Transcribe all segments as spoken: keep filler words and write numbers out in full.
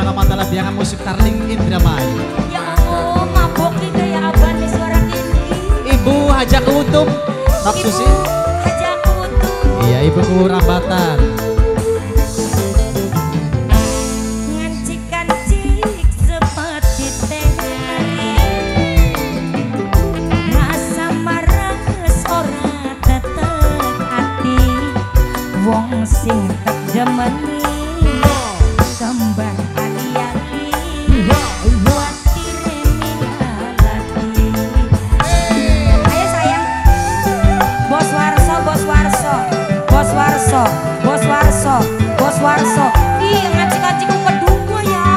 segala mata biangan musik Tarling Indramayu. Ya Allah, mabok kita ya abang di suara ini. Ibu Hajak Utup, Nok Susi. Hajak Utup. Iya, Ibu Rambatan. Ngancik-ngancik seperti teh. Rasa marah ora tetek hati. Wong sing tak demeni kembar ali-ali buat lagi. Ayo sayang, Bos Warso, Bos Warso, Bos Warso, Bos Warso, Bos Warso. Ih, ngacik-ngacik kedua ya.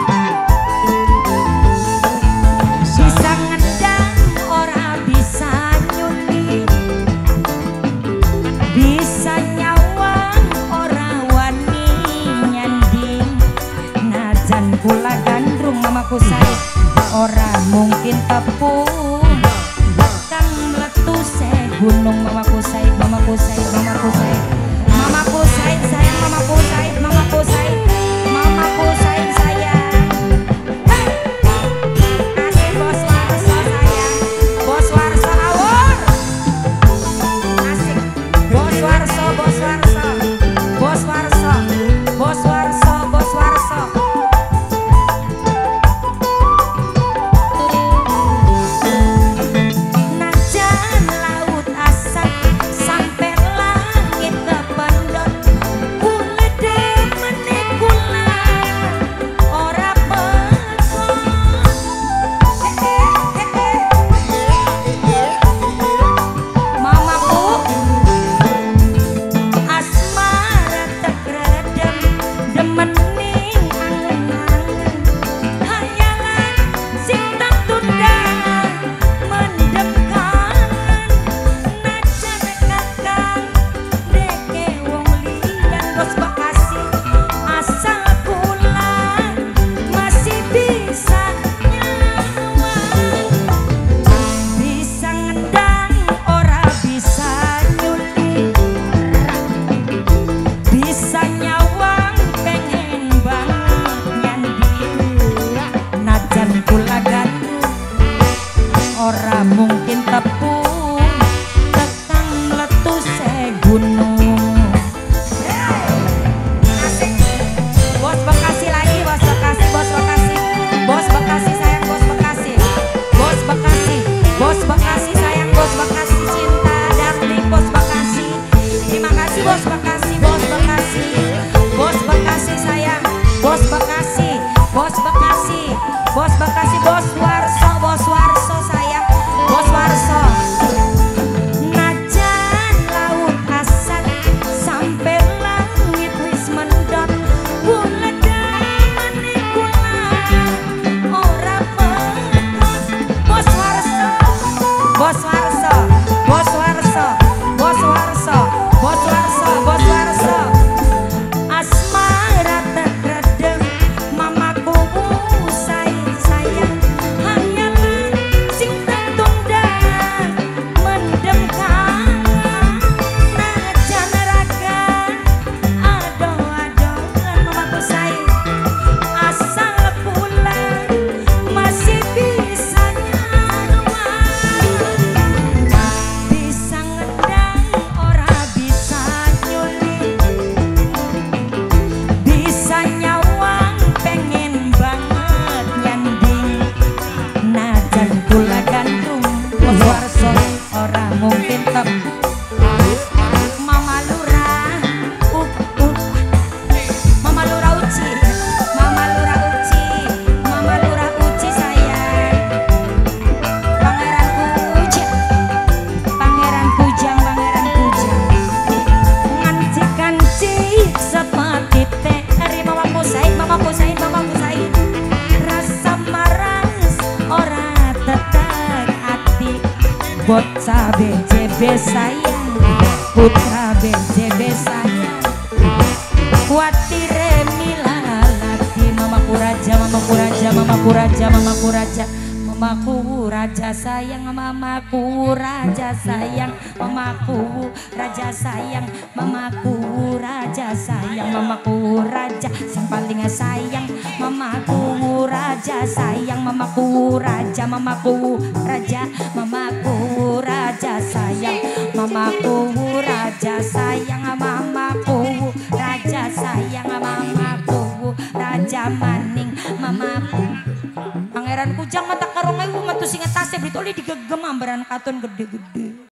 Bisa ngedang, ora bisa nyuli. Bisa nyawang, ora wani nyanding. Najan kula gandrung mamaku saya, ora mungkin tepung. Kang mletuse gunung mamaku saya, mamaku saya, mamaku saya. Mamaku saya sayang, mamaku saya, mamaku saya. Mamaku saya sayang. Hey! Asik Bos Warso sayang. Bos Warso awor. Asik. Bos Warso, Bos Warso. Bos Warso. Bos Warso, Bos Warso. Najan laut asap sampai langit kependot. Kula demene kula ora pekon. Mamaku asmara tegredem demening angen-angen. Hayalan sing tak tunda mendem kangen. Najan kakang deke wong liyan Bos Bekasi, asal kula masih bisa nyawang. Bisa ngendang ora bisa nyuli. Bisa nyawang pengen banget nyanding. Najan kula gandrung ora mungkin tepung. Tekang mletuse gunung. Asik. Bos Bekasi lagi, Bos Bekasi, Bos Bekasi. Bos Bekasi sayang, Bos Bekasi. Bos Bekasi, Bos Bekasi sayang, Bos Bekasi cinta darling, Bos Bekasi. Terima kasih Bos Bekasi, Bos Bekasi. Bos Bekasi sayang, Bos Bekasi, Bos Bekasi. Bos Bekasi, Bos Warso, Bos Warso sayang, Bos Warso. Najan laut asal sampai langit wis mendot. Kula demene kula ora pekon. Bos Warso, Bos Warso, Bos Warso, Bos Warso, Bos Warso, Bos Warso. Asmara tegredem mamaku sayang sayang. Hayalan sing tak tunda mendem kangen. Najan raga ado-adoan mamaku sayang. Asal kula masih bisa nyawang. Bisa ngedang ora bisa nyuli. Bisa nyawang pengen banget nyanding. Najan kula gandrung Bos Warso ora mungkin tep. Mama Lurah uh, uh. Mama Lurah Uci, Mama Lurah Uci, Mama Lurah Uci sayang. Pangeran Kujang, Pangeran Kujang, Pangeran Kujang. Ngancik-ngancik seperti teh. Mamaku Said, Mamaku Said, Mamaku Said. Rasa maras ora tetek hati. Bocah B J B sayang, putra B J B sayang. Kuatire mila lagi. Mamaku raja, Mamaku raja, Mamaku raja, Mamaku raja. Mamaku raja sayang, mamaku raja sayang, mamaku raja sayang, mamaku raja sayang, mamaku raja yang paling sayang, mamaku raja sayang, mamaku raja, mamaku raja, mamaku raja sayang, mamaku raja sayang, mamaku raja sayang, mamaku raja maning, mamaku Pangeran Kujang mata karong ayu matu singa tasnya britoli digegem ambaran katon gede-gede.